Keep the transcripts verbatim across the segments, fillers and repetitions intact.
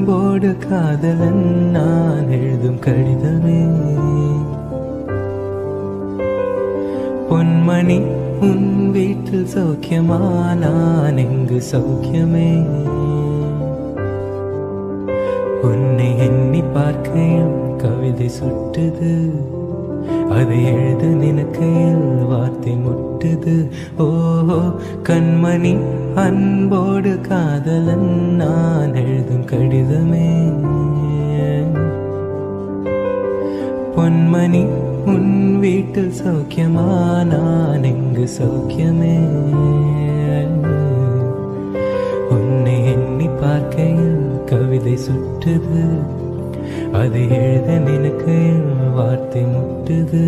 அன்போடு காதலன் நான் எழுதும் கடிதமே. பொன்மணி உன் வீட்டில் சௌக்கியமா, நான் எங்கு சௌக்கியமே. உன்னை எண்ணி பார்க்கையில் கவிதை சுட்டுது, அதை எழுத நினைக்கையில் வார்த்தை முட்டுது. ஓஹோ கண்மணி அன்போடு காதலன் நான் எழுதும் கடிதமே. பொன்மணி உன் வீட்டில் சௌக்கியமா, நான் எங்கு சௌக்கியமே. உன்னை எண்ணி பார்க்கையில் கவிதை சுட்டுது, அதை எழுத நினைக்கையில் வார்த்தை முட்டுது.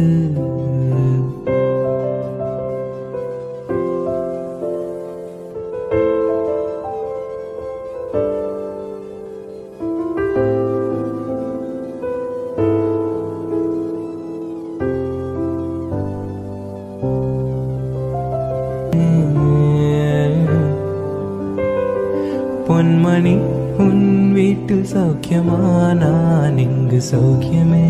பொன்மணி உன் வீட்டில் சௌக்கியமா, நான் இங்கு சௌக்கியமே.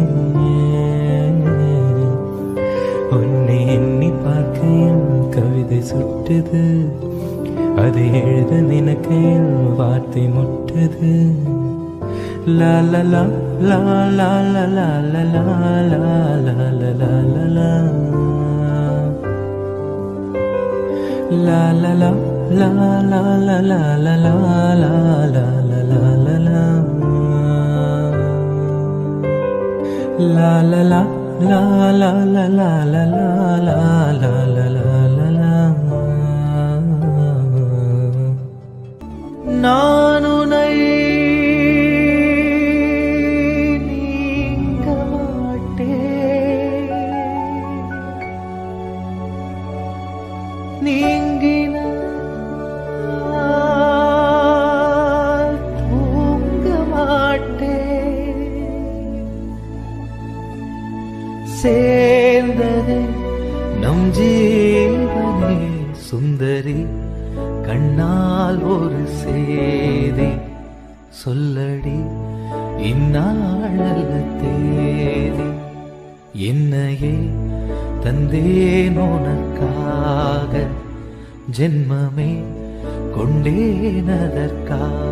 உன்னை எண்ணி பார்க்கையில் கவிதை சுட்டுது, அதை எழுத நினைக்கையில் வார்த்தை முட்டுது. லா லா லா லா லா லா லா லா லா லா லா லா La la la la la la la la la la la la la la la La la la la la la la la la la la la la la நான் உன்னை நீங்க மாட்டேன், நீங்கினால் தூங்க மாட்டேன். சேர்ந்ததே நம் ஜீவனே சுந்தரி, கண்ணால் ஒரு சேதி சொல்லடி இந்நாளல்ல தேதி. என்னையே தந்தேன் உனக்காக, ஜென்மமே கொண்டேன் அதற்காக.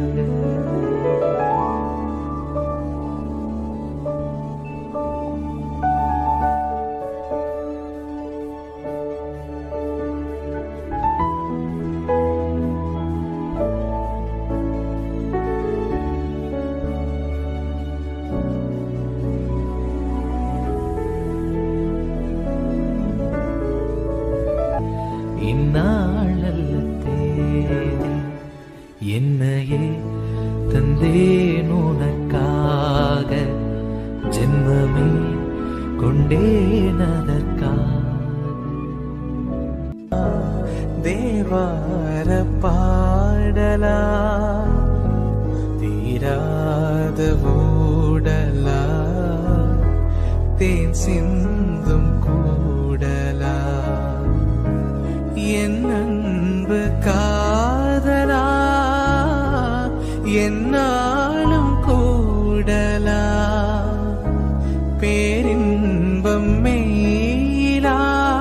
இந்நாளல்ல தேதி என்னையே தந்தேன் உனக்காக, ஜென்மமே கொண்டேன் அதற்காக. தேவார பாடலா தீராத ஊடலா, தேன் சிந்தும் கூடலா, என் அன்பு காதலா என்னாலும் கூடலா, பேரின்பம் மேலா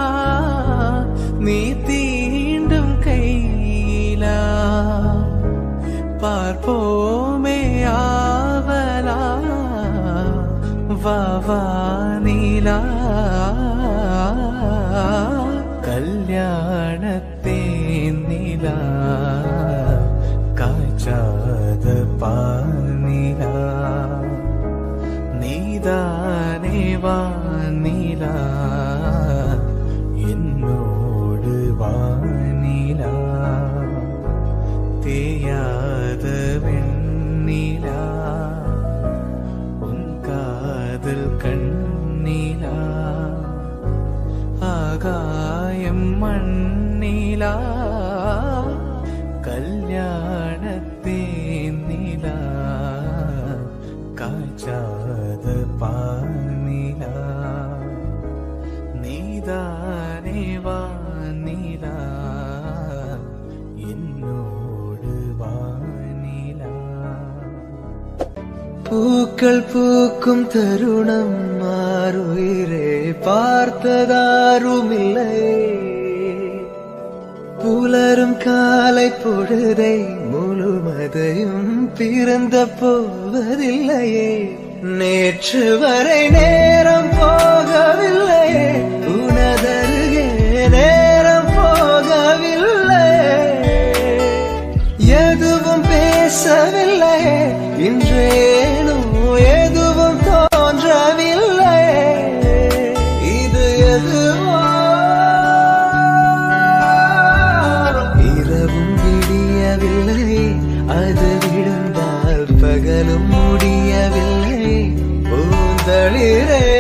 நீ தீண்டும் கையிலா, பார்ப்போமே ஆவலா வாவானிலா. கல்யாணத்தேன் நிலா காய்ச்சாத பானிலா, நீதானே வானிலா என்னோடு வானிலா, தேயாத வெண்ணிலா உன் காதல் கண் பூக்கள் பூக்கும் தருணம் மாறுயிரே பார்த்ததாருமில்லை. புலரும் காலை பொழுதை முழுமதையும் பிறந்த போவதில்லையே. நேற்று வரை நேரம் போகவில்லையே, உனதருகே நேரம் போகவில்லை. எதுவும் பேசவில்லையே, இன்றேனோ எதுவும் தோன்றவில்லை. இது எதுவோ இரவும் விடியவில்லை, அது விழுந்தால் பகலும் முடியவில்லை. பூந்தளிரே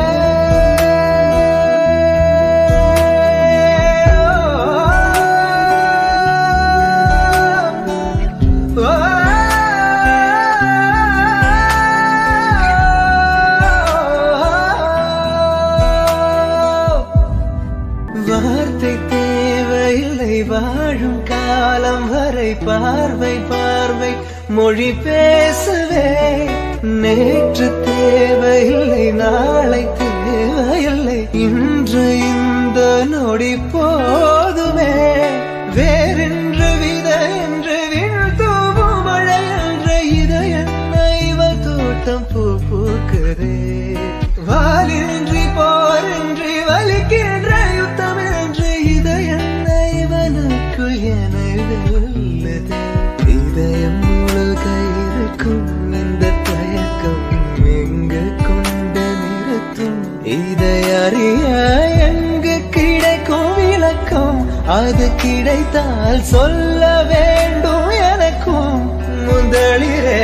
வார்த்தை தேவையில்லை, வாழும் காலம் வரை பார்வை பார்வை மொழி பேசவே. நேற்று தேவையில்லை, நாளை தேவையில்லை, இன்று இந்த நொடி போதுமே. வேறென்று வித என்று வீழ்த்தூவும் மழை என்று இதை என்ன இவள் தோட்டம் பூ பூக்குதே. வாலின்றி போரின்றி வலிக்கின்ற யுத்தம் என்று இதை என்ன இவனுக்குள் என வெல்லுது. இதயம் முழுக இருக்கும் இந்த தயக்கம் எங்கு கொண்டு நிறுத்தும். இதை அறிய எங்கு கிடைக்கும் விளக்கம், அது கிடைத்தால் சொல்ல வேண்டும் எனக்கும். முதலிரே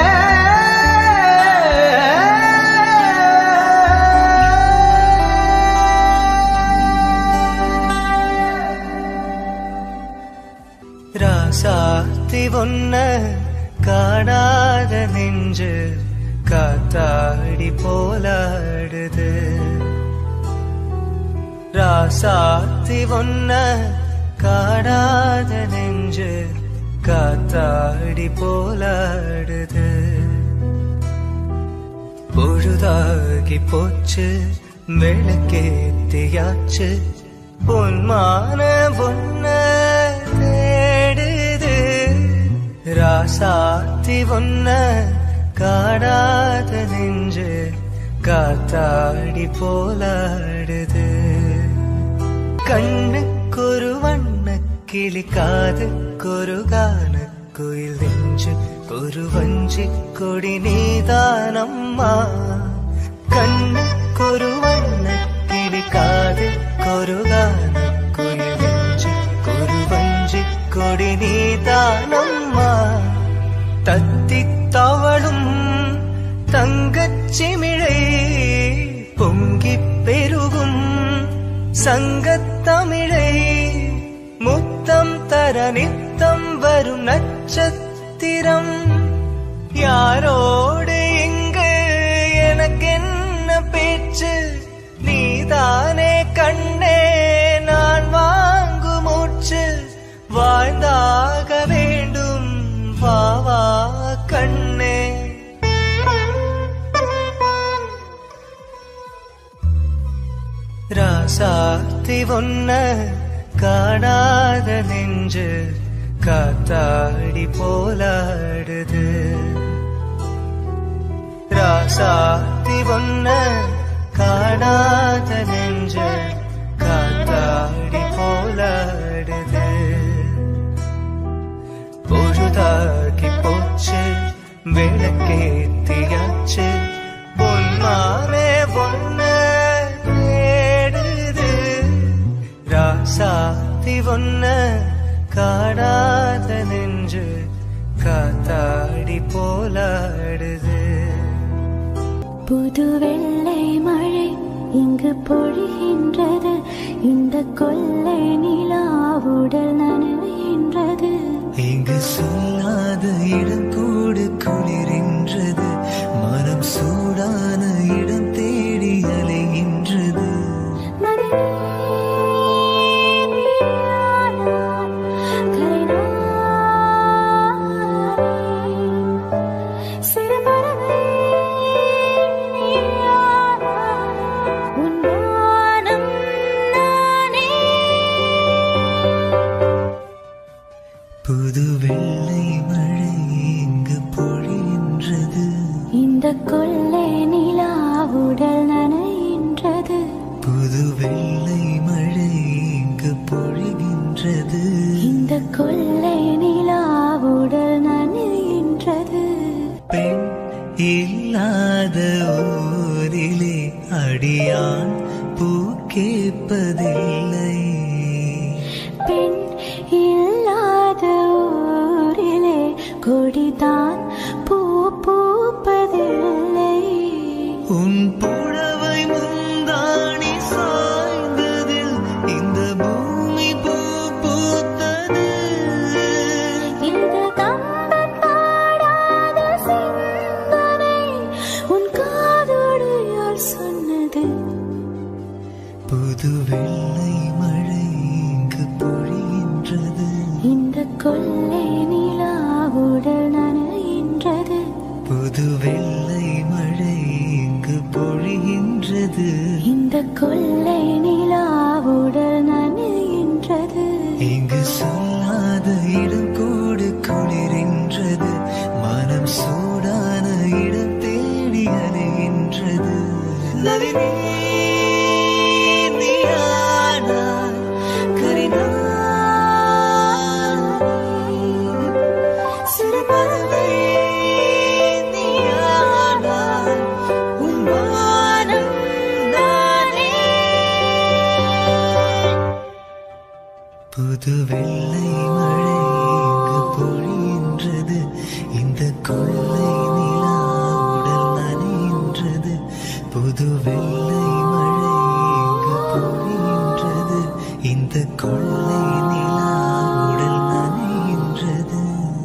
ராசாத்தி ஒன்ன காணாத நெஞ்சு காத்தாடி போலாடுது. ராசாத்தி ஒன்ன காணாத நெஞ்சு காத்தாடி போலாடுது. பொழுதாகி போச்சு விளக்கேத்தியாச்சு, பொன்மான பொன்ன தேடுது. ராசாத்தி ஒன்ன காணாத நெஞ்சு காத்தாடி போலாடுது. கண்ணுக்கொரு வண்ண கிளி, காதுக்கொரு கான குயில், நெஞ்சு ஒரு வஞ்சி கொடி நீதானம்மா. கண்ணுக்கொரு வண்ண கிளி, காதுக்கொரு கான குயில், நெஞ்சு ஒரு வஞ்சி கொடி நீதானம்மா. தத்தி தவளும் தங்கச்சிமிழை பொங்கி பெருகும் சங்கத்தமிழை. முத்தம் தர நித்தம் வரும் நட்சத்திரம். யாரோடு இங்கு எனக்கென்ன பேச்சு, நீதானே கண்ணே நான் வாங்கு மூச்சு. வாழ்ந்தாக வேண்டும் வாவா கண்ணே. ராசாத்தி ஒன்ன காணாத நெஞ்சு காத்தாடி போலாடுது. ராசாத்தி ஒன்ன காணாத நெஞ்சு காத்தாடி போலாடுது. பொழுதாகி போச்சு விளக்கேத்தியாச்சு, பொன்மானே பொன்ன தேடுது. ராசாத்தி ஒன்ன காணாத நெஞ்சு காத்தாடி போலாடுது. புது வெள்ளை மழை இங்கு பொழிகின்றது, இந்த கொள்ளை நிலா உடல் நனவுகின்றது. இங்கு சொல்லாத இடம் கூடு குளிரின்றது, மனம் சூடான இடம் தேடி அலைகின்றது. சிறு பறவை இந்த கொள்ளை நிலா உடல் நனைகின்றது. புது வெள்ளை மழை இங்கு பொழிகின்றது. இந்த கொள்ளை நிலா உடல் நனைகின்றது. பெண் இல்லாத ஊரிலே அடியான் பூ கேட்பதில்லை. பெண் இல்லாத ஊரிலே கொடிதான் பூ பூப்பதில்லை. உன் புடவை முந்தாணி சாய்ந்ததில் இந்த பூமி பூ பூத்தது. இந்த கம்பன் பாடாத சிந்தனை உன் காதோடு யார் சொன்னது? புது வெள்ளை மழை இங்கு பொழிகின்றது. இந்த கொள்ளை நிலா உடல் நனைகின்றது. புது வெள்ளை மழை இங்கு பொழிகின்றது. இந்த கொள்ளை நிலா உடல் நனைகின்றது. இங்கு சொல்லாத இடம் கூடு குளிரின்றது. மனம் சூடான இடம் தேடி அலைகின்றது. நளினி புது வெள்ளை மழை இங்கு பொழிகின்றது. இந்த கொள்ளை நிலா உடல் நனைகின்றது. புது வெள்ளை மழை இங்கு பொழிகின்றது. இந்த கொள்ளை நிலா உடல் நனைகின்றது.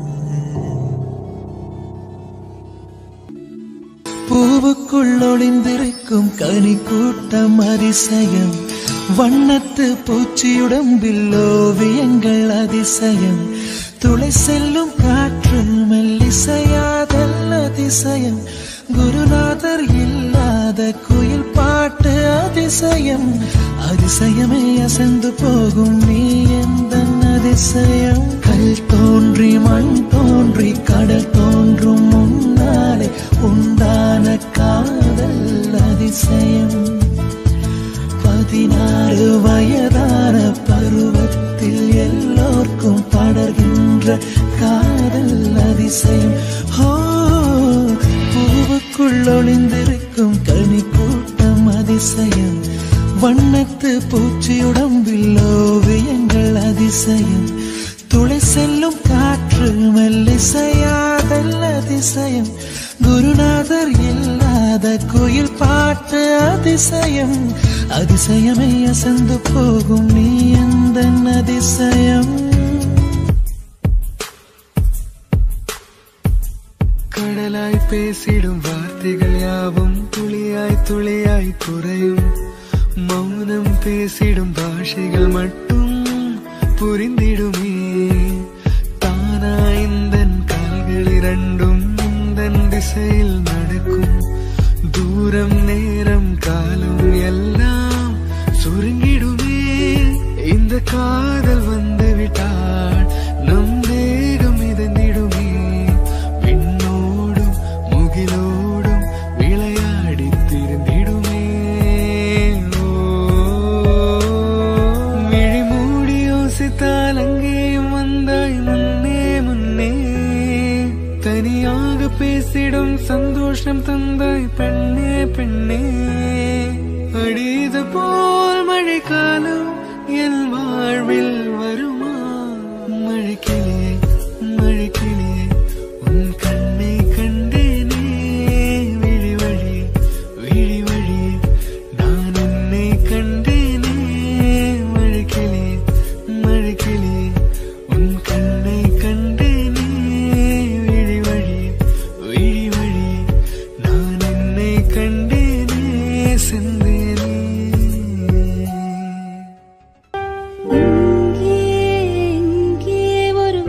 பூவுக்குள் ஒளிந்திருக்கும் கனி கூட்டம் அதிசயம். வண்ணத்து பூச்சியுடம்பில் ஓவியங்கள் அதிசயம். துளை செல்லும் காற்று மெல்லிசையாதல் அதிசயம். குருநாதர் இல்லாத குயில் பாட்டு அதிசயம். அதிசயமே அசந்து போகும் நீ எந்த அதிசயம். கல் தோன்றி மண் தோன்றி கடல் தோன்றும் முன்னாலே உண்டான காதல் அதிசயம். பதினாறு வயதான பருவத்தில் எல்லோர்க்கும் படர்கின்ற காதல் அதிசயம். ஹோ, பூவுக்குள் ஒளிந்திருக்கும் கனி கூட்டம் அதிசயம். வண்ணத்து பூச்சியுடம்பில் ஓவியங்கள் அதிசயம். துளை செல்லும் காற்று மெல்லிசையாதல் அதிசயம். குருநாதர் இல்லாத குயில் பாட்டு அதிசயம். அதிசயமே அசந்து போகும் நீ எந்த அதிசயம். கடலாய் பேசிடும் வார்த்தைகள் யாவும் துளியாய் துளியாய் குறையும். மௌனம் பேசிடும் பாஷைகள் மட்டும் புரிந்திடுமே. தானா இந்த கால்கள் இரண்டும் இந்த திசையில் நடக்கும். தூரம் நேரம் காலம் எல்லாம் சுருங்கிடுமே. இந்த காதல் வந்து விட்டால் நம் தேகம் மிதந்திடுமே. விண்ணோடும் முகிலோடும் விளையாடி திரிந்திடுமே. விழி மூடி யோசித்தால் அங்கேயும் வந்தாய் முன்னே முன்னே. தனியாக பேசிடும் சந்தோஷம் தந்தாய் பெண்ணே பெண்ணே. அடிது போல் மழைக்காலம் என் வாழ்வில் வருமா? மழைக்கிளியே மழைக்கிளியே உன் கண்ணை கண்டேனே. விழி வழி விழி வழி நான் உன்னை கண்டேனே. மழைக்கிளியே மழைக்கிளியே உன் கண்ணை கண்டேனே. விழி வழி விழி வழி நான் உன்னை கண்டேனே. செந்தேனே. இங்கே இங்கே ஒரு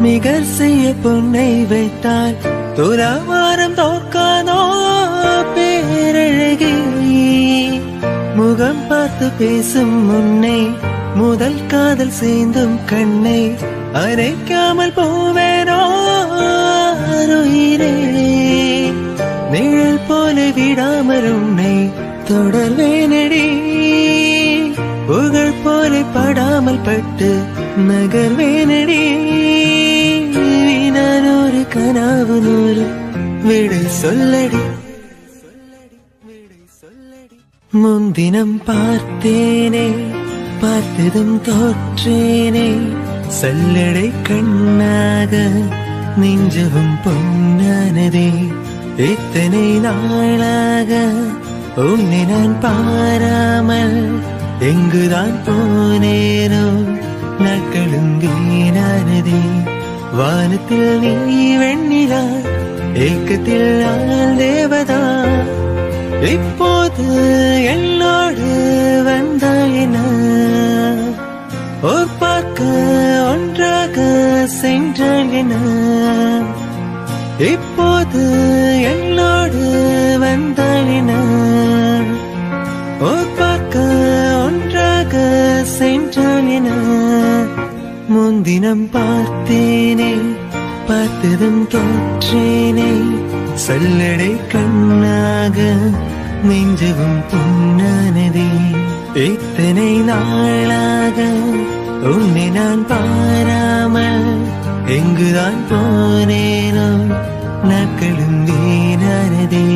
நிகர் செய்ய பொன்னை வைத்தால் துலாவாரம் தோற்காதோ பேரழகி. முகம் பார்த்து பேசும் முன்னை முதல் காதல் சேர்ந்தும் கண்ணை அரைக்காமல் போவேனோ உயிரே. நிழல் போல விடாமல் உன்னை தொடர்வேனடி. புகழ் போல படாமல் பட்டு நகர்வேனடி. நான் ஒரு கனவு நூறு விடை சொல்லடி. முன்தினம் பார்த்தேனே பார்த்ததும் தோற்றேனே. சல்லடை கண்ணாக நெஞ்சவும் பொன்னானதே. இத்தனை நாளாக உன்னை நான் பாராமல் எங்குதான் போனேனோ. நாட்களும் வீணானதே. வானத்தில் நீ வெண்ணிலா, ஏக்கத்தில் நான் தேவதா. இப்போது என்னோடு வந்தாயின. ஓர் பார்க்க ஒன்றாக சென்றாயின. இப்போது என்னோடு வந்தாயின. ஓர் பார்க்க ஒன்றாக சென்றாயின. முன்தினம் பார்த்தேனே பார்த்ததும் தோற்றேனே. சல்லடை கண்ணாக நெஞ்சவும் பொன்னானதே. இத்தனை நாளாக உன்னை நான் பாராமல் எங்குதான் போனேனோ. நாட்களும் வீணானதே.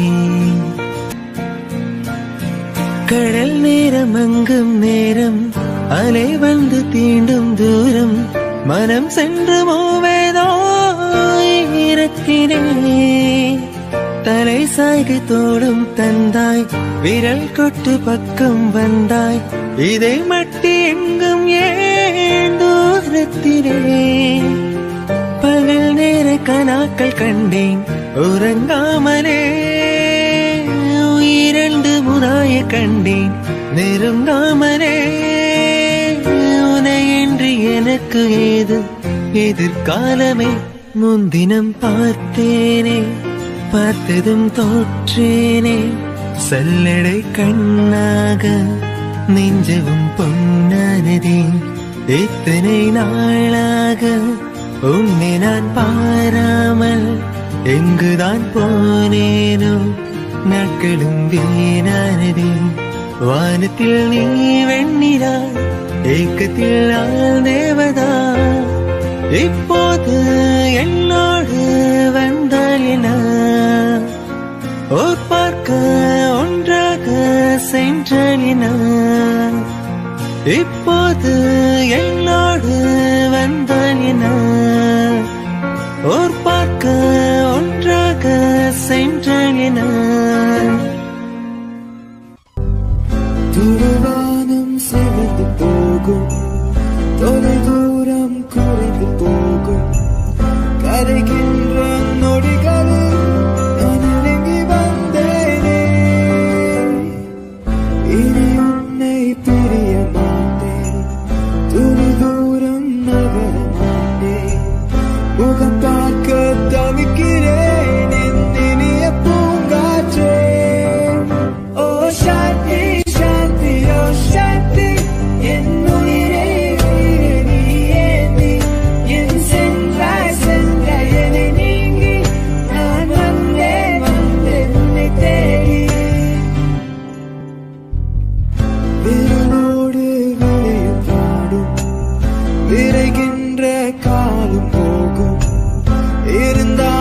கடல் நேரம் அங்கும் நேரம் அலை வந்து தீண்டும் தூரம். மனம் சென்று மூவேதோ இறக்கினே. தலை சாய்கு தோடும் தந்தாய், விரல் கொட்டு பக்கம் வந்தாய். இதை மட்டி எங்கும் ஏன் தூரத்திலே. பகல் நேர கனாக்கள் கண்டேன் உறங்காமலே. உயிரண்டு முதாய கண்டேன் நெருங்காமலே. உனையின்றி எனக்கு ஏது எதிர்காலமே. முன்தினம் பார்த்தேனே பார்த்ததும் தோற்றேனே. சல்லடை கண்ணாக நெஞ்சவும் பொன்னானதே. இத்தனை நாளாக உன்னை நான் பாராமல் எங்குதான் போனேனோ. நாட்களும் வீணானதே. வானத்தில் நீ வெண்ணிலா, ஏக்கத்தில் நான் தேவதா. இப்போது என்னோடு வந்தாயின. ஓர் பார்க்க ஒன்றாக சென்றாயின. இப்போது என்னோடு வந்தாயின. ஓர் பார்க்க ஒன்றாக சென்றாயின. துருவானம் சிவந்து போகும், தொலை தூரம் குறைந்து போகும். கரைகின்ற நொடிகளில் நான் நெருங்கி வந்தேனே. இனி உன்னை பிரிய மாட்டேன், துணி தூரம் நகர மாட்டேன். முகம் பார்க்க தவிக்கிறேன் என் இனிய பூங்காற்றே. ஓ சாந்தி சாந்தி ஓ சாந்தி என் உயிரே உயிரே நீயே நீ. என் சென்றாய் சென்றாய் என்னை நீங்கி. நான் வந்தேன் வந்தேன் உன்னை தேடி. விரலோடு விளையும் பாடும் விரைகின்ற காலம் போகும். இருந்தால்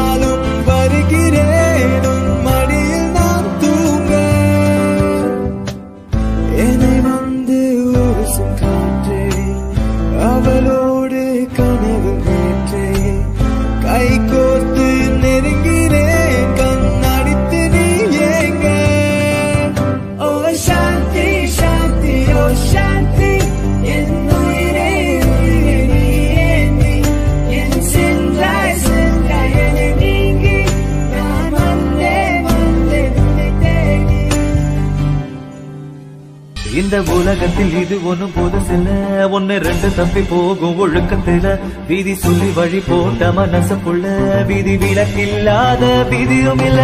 இந்த உலகத்தில் இது ஒண்ணும் புதுசில்ல ஒன்னு ரெண்டு தப்பி போகும் ஒழுக்கத்துல வீதி சொல்லி வழி போட்ட மனசுக்குள்ள வீதி விலக்கில்லாத விதியும் இல்ல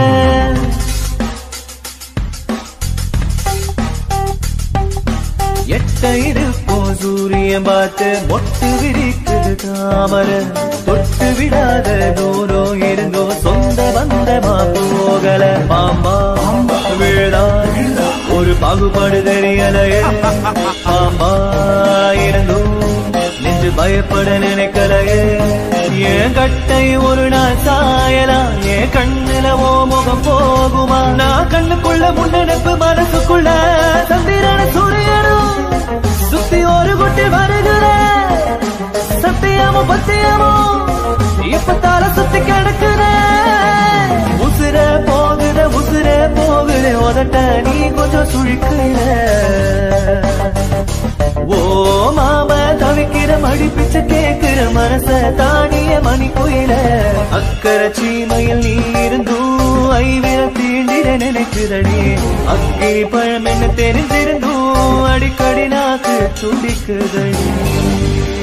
எட்ட இருப்போ சூரியன் பார்த்து மொட்டு விரிக்குது தாமர தொட்டு விடாத தூரம் இருந்தோ சொந்த பந்தமா போகல பாம்பா விழா ஒரு பாகுபாடு தெரியலையே பாம்பா இருந்தும் நின்று பயப்பட நினைக்கலையே என் கட்டை ஒரு நாள் சாயலாம் என் கண்ணுல ஓ முகம் போகுமா நான் கண்ணுக்குள்ள முன்னெடுப்பு மனசுக்குள்ள சந்திரன சூரியனும் சுத்தி ஒரு குட்டி வருகிற சத்தியமோ பத்தியமோ இப்ப தலை சுத்தி கிடக்குற உசுர போகுத உசுர போகுத உதட்ட நீ கொஞ்சம் சுழிக்கிற ஓ மாம தவிக்கிற மடி பிச்சை கேட்கிற மனச தானிய மணி கோயில அக்கறை சீமையில் நீ இருந்தும் ஐவிர தீண்டிட நினைக்கிறடி அக்கிரி பழம் என்ன தெரிஞ்சிருந்தும் அடிக்கடி நாக்கு துடிக்குதடி